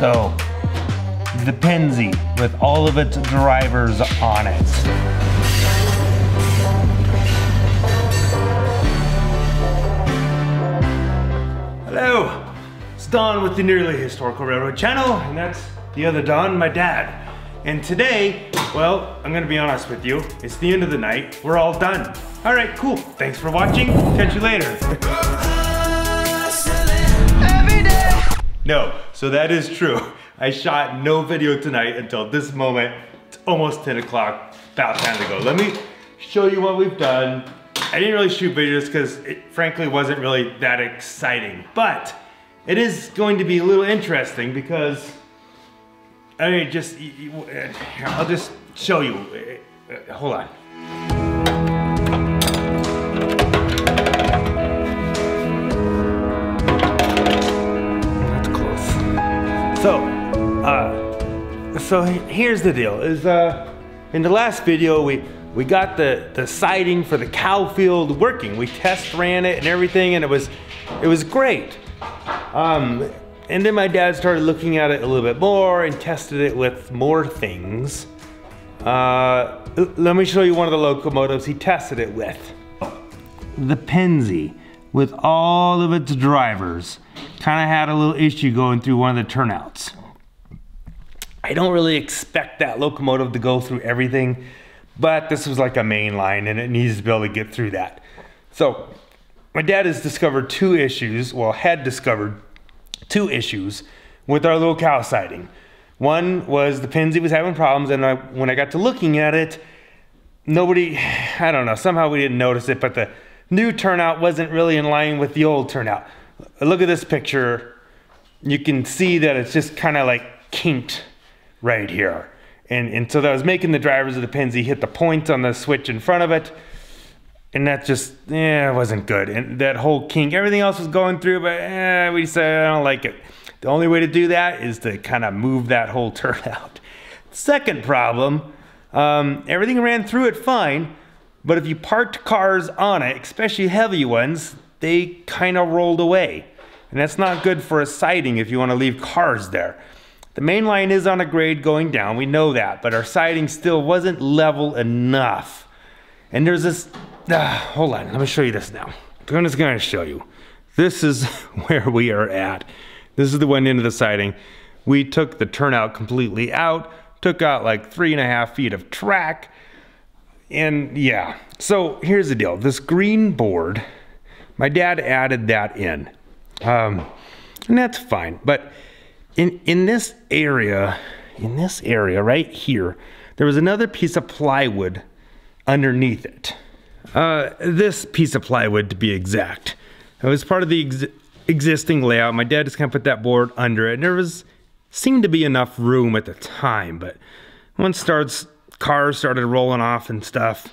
So, the Penzi with all of its drivers on it. Hello, it's Don with the Nearly Historical Railroad channel, and that's the other Don, my dad. And today, well, I'm gonna be honest with you, it's the end of the night, we're all done. All right, cool, thanks for watching, catch you later. No, so that is true. I shot no video tonight until this moment. It's almost 10 o'clock, about time to go. Let me show you what we've done. I didn't really shoot videos because it frankly wasn't really that exciting, but it is going to be a little interesting because, I mean, I'll just show you. Hold on. That's close. So here's the deal. In the last video, we got the siding for the cow field working. We test ran it and everything, and it was great. And then my dad started looking at it a little bit more and tested it with more things. Let me show you one of the locomotives he tested it with. The Penzi, with all of its drivers, kind of had a little issue going through one of the turnouts. I don't really expect that locomotive to go through everything, but this was like a main line and it needs to be able to get through that. So my dad has discovered had discovered two issues with our little cow siding. One was the Penzi was having problems, and when I got to looking at it, I don't know, somehow we didn't notice it, but the new turnout wasn't really in line with the old turnout. Look at this picture. You can see that it's just kind of like kinked right here. And so that was making the drivers of the Penzi hit the points on the switch in front of it. And that just, it wasn't good. And that whole kink, everything else was going through, but we said, I don't like it. The only way to do that is to kind of move that whole turnout. Second problem, everything ran through it fine, but if you parked cars on it, especially heavy ones, they kind of rolled away. And that's not good for a siding if you want to leave cars there. The main line is on a grade going down, we know that, but our siding still wasn't level enough. And there's this, hold on, let me show you this now. I'm just gonna show you. This is where we are at. This is the one end of the siding. We took the turnout completely out, took out like 3.5 feet of track, and yeah. So here's the deal, this green board, my dad added that in. And that's fine, but in this area right here, there was another piece of plywood underneath it. This piece of plywood, to be exact. It was part of the existing layout. My dad just kind of put that board under it, and there seemed to be enough room at the time, but once cars started rolling off and stuff,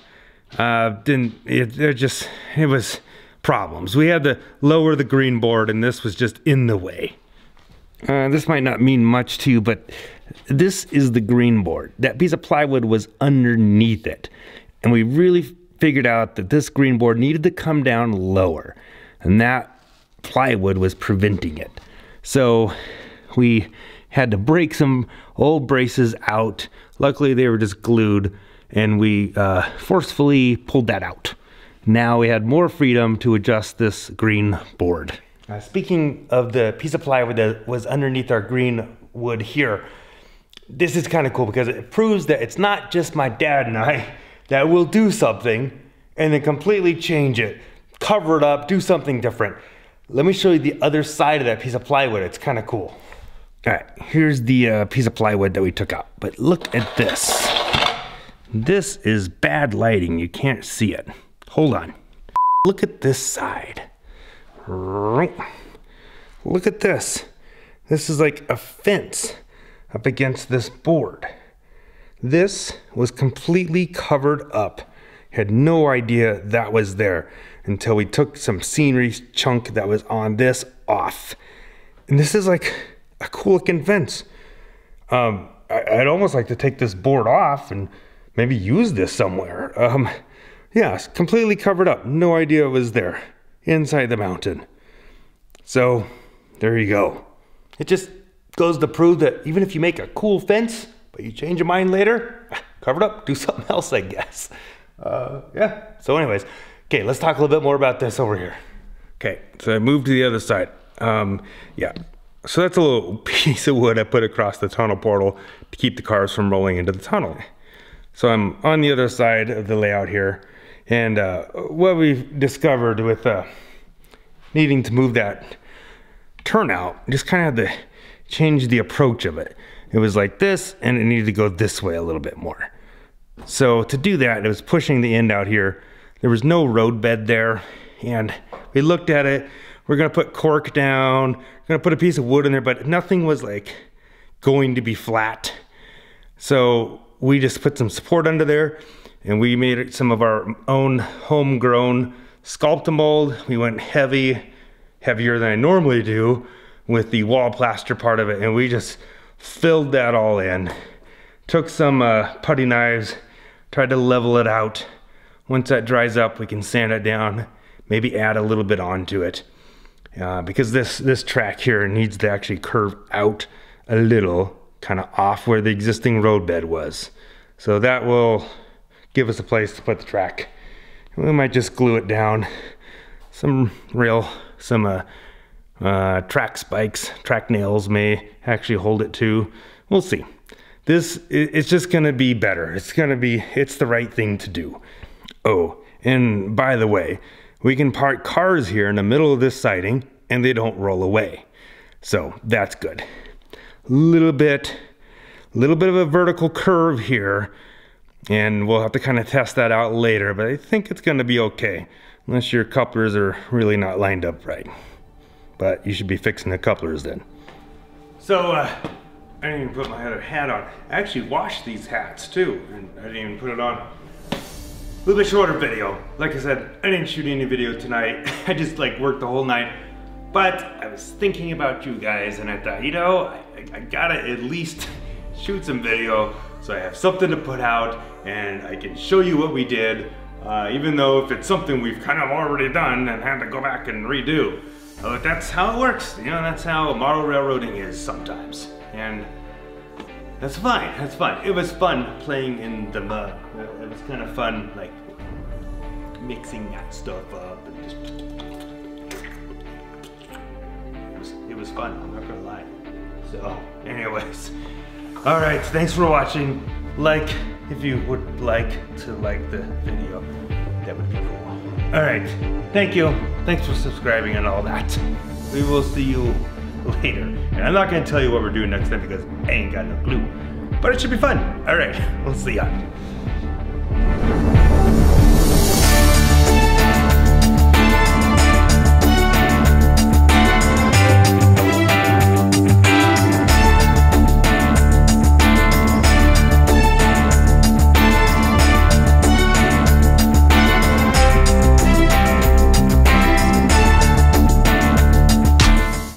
it was problems. We had to lower the green board, and this was just in the way. This might not mean much to you, but this is the green board. That piece of plywood was underneath it. And we really figured out that this green board needed to come down lower. And that plywood was preventing it. So we had to break some old braces out. Luckily, they were just glued, and we forcefully pulled that out. Now we had more freedom to adjust this green board. Speaking of the piece of plywood that was underneath our green wood here, this is kind of cool because it proves that it's not just my dad and I that will do something and then completely change it, cover it up, do something different. Let me show you the other side of that piece of plywood. It's kind of cool. All right, here's the piece of plywood that we took out, but look at this. This is bad lighting, you can't see it. Hold on. Look at this side. Look at this. This is like a fence up against this board. This was completely covered up. Had no idea that was there until we took some scenery chunk that was on this off. And this is like a cool looking fence. I'd almost like to take this board off and maybe use this somewhere. Yeah, it's completely covered up. No idea it was there inside the mountain. So there you go. It just goes to prove that even if you make a cool fence, but you change your mind later, cover it up, do something else, I guess. Yeah, so anyways, okay, let's talk a little bit more about this over here. Okay, so I moved to the other side. Yeah, so that's a little piece of wood I put across the tunnel portal to keep the cars from rolling into the tunnel. So I'm on the other side of the layout here, and what we've discovered with needing to move that turnout, just kind of had to change the approach of it. It was like this, and it needed to go this way a little bit more. So to do that, it was pushing the end out here. There was no road bed there, and we looked at it. We're gonna put cork down, we're gonna put a piece of wood in there, but nothing was like going to be flat. So we just put some support under there, and we made some of our own homegrown Sculptamold. We went heavier than I normally do with the wall plaster part of it, and we just filled that all in. Took some putty knives, tried to level it out. Once that dries up, we can sand it down, maybe add a little bit onto it. Because this track here needs to actually curve out a little, kind of off where the existing road bed was. So that will give us a place to put the track. We might just glue it down. Some track spikes, track nails may actually hold it too. We'll see. It's just gonna be better. It's the right thing to do. Oh, and by the way, we can park cars here in the middle of this siding and they don't roll away. So that's good. Little bit of a vertical curve here, and we'll have to kind of test that out later, but I think it's gonna be okay, unless your couplers are really not lined up right. But you should be fixing the couplers then. So, I didn't even put my other hat on. I actually washed these hats too, and I didn't even put it on. A little bit shorter video. Like I said, I didn't shoot any video tonight. I just like worked the whole night. But I was thinking about you guys, and I thought, you know, I gotta at least shoot some video so I have something to put out and I can show you what we did, even though if it's something we've kind of already done and had to go back and redo. But that's how it works. You know, that's how model railroading is sometimes. And that's fine, that's fun. It was fun playing in the mud. It was kind of fun, like mixing that stuff up and just, it was fun, I'm not gonna lie. So, anyways, all right, thanks for watching. Like, if you would like to like the video, that would be cool. All right, thank you. Thanks for subscribing and all that. We will see you later. And I'm not gonna tell you what we're doing next time because I ain't got no clue. But it should be fun. All right, we'll see ya.